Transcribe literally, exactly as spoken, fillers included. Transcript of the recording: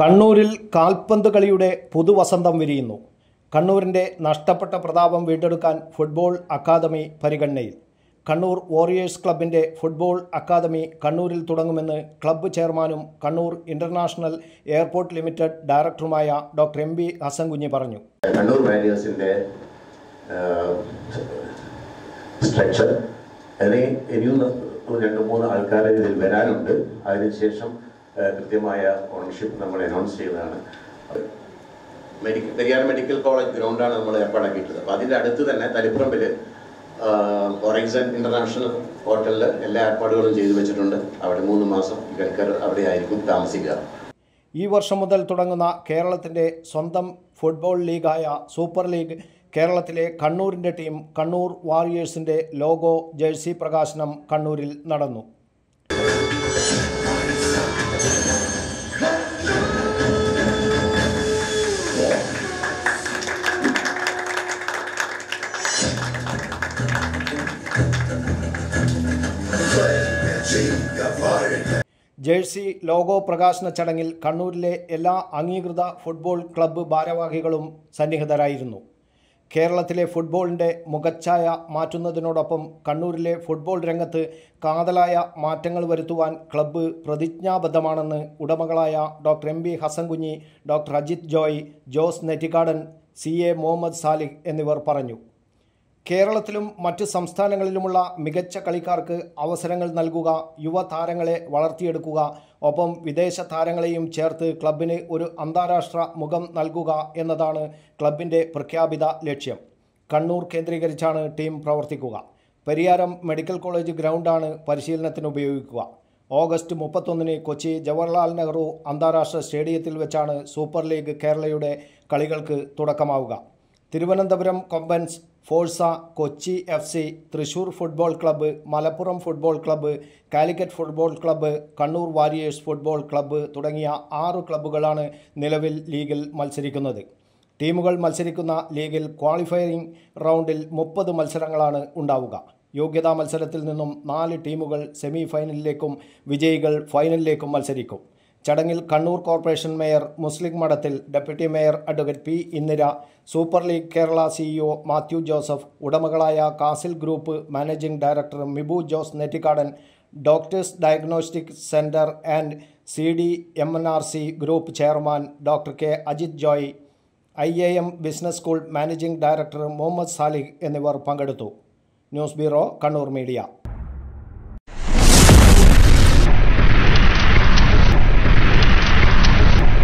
കണ്ണൂരിൽ കാൽപന്ത് കളിയുടെ പുതുവസന്തം വിരിയുന്നു. കണ്ണൂരിൻ്റെ നഷ്ടപ്പെട്ട പ്രതാപം വീണ്ടെടുക്കാൻ ഫുട്ബോൾ അക്കാദമി പരിഗണനയിൽ. കണ്ണൂർ വാരിയേഴ്സ് ക്ലബിൻ്റെ ഫുട്ബോൾ അക്കാദമി കണ്ണൂരിൽ തുടങ്ങുമെന്ന് ക്ലബ്ബ് ചെയർമാനും കണ്ണൂർ ഇൻ്റർനാഷണൽ എയർപോർട്ട് ലിമിറ്റഡ് ഡയറക്ടറുമായ ഡോക്ടർ എം ബി ഹസൻകുഞ്ഞി പറഞ്ഞു. കണ്ണൂർ വാരിയേഴ്സിൻ്റെ സ്ട്രക്ചർ അതിന് ഇനിയും രണ്ട് മൂന്ന് ആൾക്കാർ ഇതിൽ വരാനുണ്ട്. അതിനുശേഷം കൃത്യമായ ഓണർഷിപ്പ് നമ്മൾ അനൗൺസ് ചെയ്തതാണ്. മെഡിക്കൽ പെരിയാർ മെഡിക്കൽ കോളേജ് ഗ്രൗണ്ടാണ് നമ്മൾ ഏർപ്പാടാക്കിയിട്ടുള്ളത്. അപ്പോൾ അതിൻ്റെ അടുത്ത് തന്നെ തളിപ്പറമ്പിൽ ഹൊറൈസൺ ഇൻ്റർനാഷണൽ ഹോട്ടലിൽ എല്ലാ ഏർപ്പാടുകളും ചെയ്തു വെച്ചിട്ടുണ്ട്. അവിടെ മൂന്ന് മാസം ഈ കളിക്കാർ അവിടെ ആയിരിക്കും താമസിക്കുക. ഈ വർഷം മുതൽ തുടങ്ങുന്ന കേരളത്തിൻ്റെ സ്വന്തം ഫുട്ബോൾ ലീഗായ സൂപ്പർ ലീഗ് കേരളത്തിലെ കണ്ണൂരിൻ്റെ ടീം കണ്ണൂർ വാരിയേഴ്സിൻ്റെ ലോഗോ ജേഴ്സി പ്രകാശനം കണ്ണൂരിൽ നടന്നു. ജേഴ്സി ലോഗോ പ്രകാശന ചടങ്ങിൽ കണ്ണൂരിലെ എല്ലാ അംഗീകൃത ഫുട്ബോൾ ക്ലബ്ബ് ഭാരവാഹികളും സന്നിഹിതരായിരുന്നു. കേരളത്തിലെ ഫുട്ബോളിൻ്റെ മുഖച്ഛായ മാറ്റുന്നതിനോടൊപ്പം കണ്ണൂരിലെ ഫുട്ബോൾ രംഗത്ത് കാതലായ മാറ്റങ്ങൾ വരുത്തുവാൻ ക്ലബ്ബ് പ്രതിജ്ഞാബദ്ധമാണെന്ന് ഉടമകളായ doctor M B Hasankunhi, doctor Ajith Joy, Jose Nettikkadan, C A Muhammad Salih എന്നിവർ പറഞ്ഞു. കേരളത്തിലും മറ്റ് സംസ്ഥാനങ്ങളിലുമുള്ള മികച്ച കളിക്കാർക്ക് അവസരങ്ങൾ നൽകുക, യുവതാരങ്ങളെ വളർത്തിയെടുക്കുക, ഒപ്പം വിദേശ താരങ്ങളെയും ചേർത്ത് ക്ലബിന് ഒരു അന്താരാഷ്ട്ര മുഖം നൽകുക എന്നതാണ് ക്ലബിൻ്റെ പ്രഖ്യാപിത ലക്ഷ്യം. കണ്ണൂർ കേന്ദ്രീകരിച്ചാണ് ടീം പ്രവർത്തിക്കുക. പരിയാരം മെഡിക്കൽ കോളേജ് ഗ്രൗണ്ടാണ് പരിശീലനത്തിന് ഉപയോഗിക്കുക. ഓഗസ്റ്റ് മുപ്പത്തൊന്നിന് കൊച്ചി ജവഹർലാൽ നെഹ്റു അന്താരാഷ്ട്ര സ്റ്റേഡിയത്തിൽ വെച്ചാണ് സൂപ്പർ ലീഗ് കേരളയുടെ കളികൾക്ക് തുടക്കമാവുക. തിരുവനന്തപുരം കൊമ്പൻസ്, ഫോഴ്സ, Kochi F C, Thrissur football club, Malappuram football club, Calicut football club, Kannur warriors football club തുടങ്ങിയ ആറ് ക്ലബ്ബുകളാണ് നിലവിൽ ലീഗിൽ മത്സരിക്കുന്നത്. ടീമുകൾ മത്സരിക്കുന്ന ലീഗിൽ ക്വാളിഫയിങ് റൗണ്ടിൽ മുപ്പത് മത്സരങ്ങളാണ് ഉണ്ടാവുക. യോഗ്യതാ മത്സരത്തിൽ നിന്നും നാല് ടീമുകൾ സെമി ഫൈനലിലേക്കും വിജയികൾ ഫൈനലിലേക്കും മത്സരിക്കും. ചടങ്ങിൽ Kannur corporation mayor Muslim Madathil, deputy mayor advocate P Indira, super league Kerala CEO Mathew Joseph, ഉടമകളായ Castle group managing director Mibu Jose Nettikadan, doctors diagnostic centre and C D M N R C group chairman doctor K Ajith Joy, I A M business school managing director Muhammad Salih എന്നിവർ പങ്കെടുത്തു. News bureau, Kannur media.